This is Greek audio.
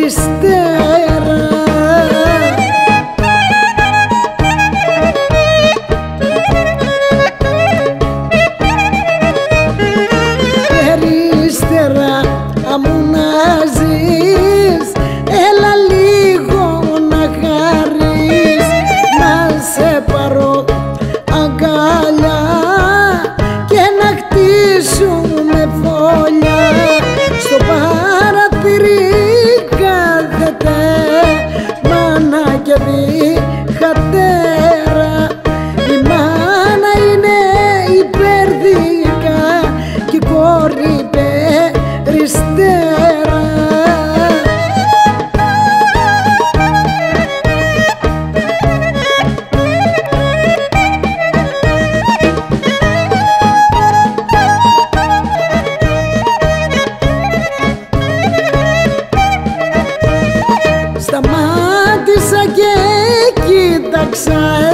περιστέρα. Περιστέρα αμού να ζεις, έλα λίγο να χαρείς, να σε πάρω αγκαλιά και να χτίσουμε φωλιά. Στο παραθυρί κάθεται μάνα και διχατέρα. Η μάνα είναι υπερδικά και η κόρη περιστέρα. Σταμάτησα και κοίταξα